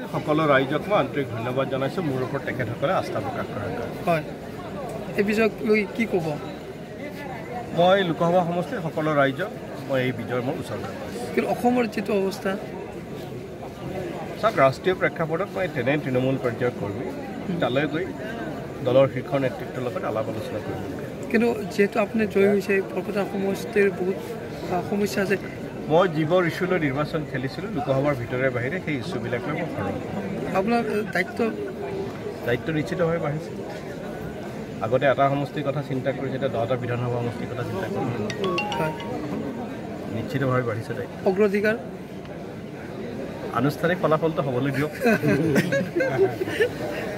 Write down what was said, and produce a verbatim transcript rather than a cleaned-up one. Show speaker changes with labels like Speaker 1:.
Speaker 1: সকলো ৰাইজক মই আন্তৰিক ধন্যবাদ জনাইছোঁ মোৰ ওপৰত তেখেতসকলে আস্থা প্ৰকাশ কৰাৰ কাৰণে।
Speaker 2: হয়, এই বিষয়ক লৈ কি ক'ব?
Speaker 1: মই লোকসভা সমষ্টিৰ সকলো ৰাইজক মই এই বিজয় মই উচৰ্গা কৰিছোঁ।
Speaker 2: কিন্তু অসমৰ যিটো অৱস্থা,
Speaker 1: চাওক ৰাষ্ট্ৰীয় প্ৰেক্ষাপটত মই তেনে তৃণমূল পৰ্যায়ৰ কৰ্মী তালৈ গৈ দলৰ শীৰ্ষ নেতৃত্বৰ লগত আলাপ আলোচনা কৰিব।
Speaker 2: কিন্তু যিহেতু আপুনি জয়ী হৈছে, বৰপেটা সমষ্টিৰ বহুত সমস্যা আছে।
Speaker 1: মই যিবোৰ ইছ্যুলৈ নিৰ্বাচন খেলিছিলোঁ লোকসভাৰ ভিতৰে বাহিৰে সেই ইছ্যুবিলাক লৈ মই সৰল।
Speaker 2: আপোনাৰ দায়িত্ব
Speaker 1: দায়িত্ব নিশ্চিতভাৱে বাঢ়িছে। আগতে এটা সমষ্টিৰ কথা চিন্তা কৰি যেতিয়া দহটা বিধানসভা সমষ্টিৰ কথা চিন্তা কৰোঁ নিশ্চিতভাৱে বাঢ়িছে দায়িত্ব।
Speaker 2: অগ্ৰাধিকাৰ
Speaker 1: আনুষ্ঠানিক ফলাফলটো হ'বলৈ দিয়ক।